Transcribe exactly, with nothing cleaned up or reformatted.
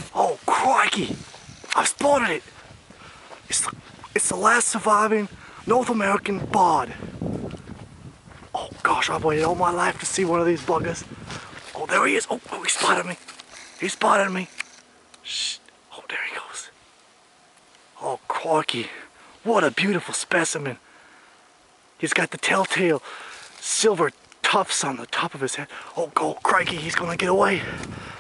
Oh, crikey! I've spotted it! It's the, it's the last surviving North American bod. Oh gosh, I've waited all my life to see one of these buggers. Oh, there he is! Oh, oh he spotted me! He spotted me! Shh! Oh, there he goes! Oh, crikey! What a beautiful specimen! He's got the telltale silver tufts on the top of his head. Oh, oh crikey, he's gonna get away!